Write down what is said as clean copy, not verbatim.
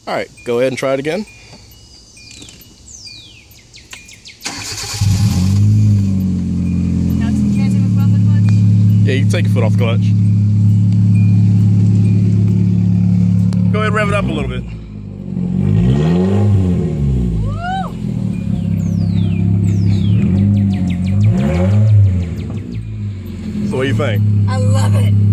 All right, go ahead and try it again. Now, can I take my foot off the clutch? Yeah, you can take your foot off the clutch. Go ahead and rev it up a little bit. So what do you think? I love it.